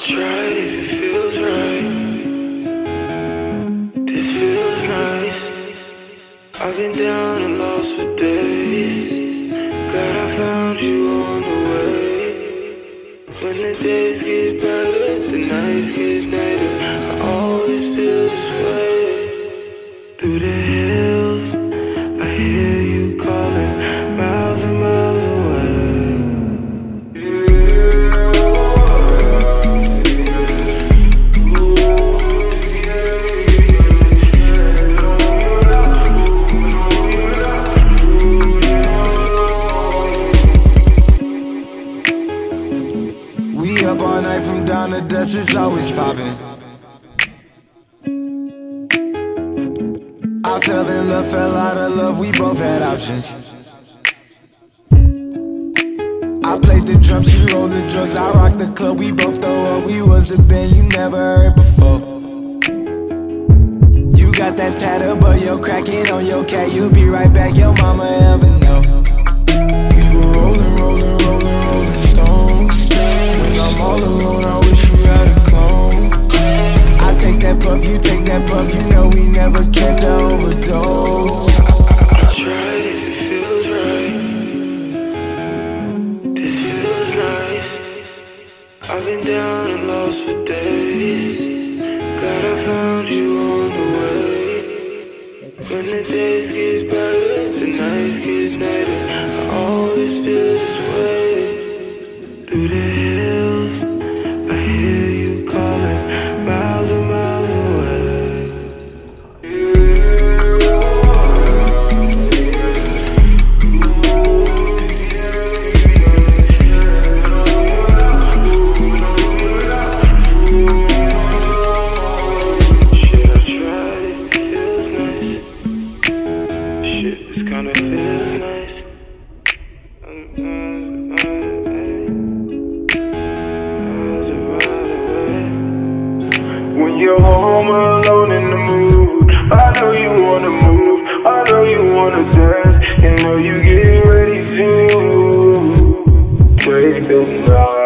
try it if it feels right. This feels nice. I've been down and lost for days. Glad I found you on the way. When the days get brighter, the nights get nighter. I always feel this way. Through the hills, I hear you calling, miles and miles away. We up all night from dawn to dusk, it's always popping. I fell in love, fell out of love, we both had options. I played the drums, she rolled the drugs, I rocked the club, we both throw up. We was the band you never heard before. You got that tattoo, but you're cracking on your cat. You'll be right back, your mama ever know. We were rolling, rolling, rolling, rolling stones. When I'm all alone, I wish you had a clone. I take that puff, you take that puff, you know we never catch a overdose. I try it if it feels right. This feels nice. I've been down and lost for days. Glad I found you on the way. When the days get brighter, the nights get nighter. I always feel this way. Through the hills, I hear you calling, miles and miles away. Shit, I tried it, feels nice. Shit, this kinda feels nice. When you're home alone in the mood, I know you wanna move, I know you wanna dance, you know you get ready to take the night.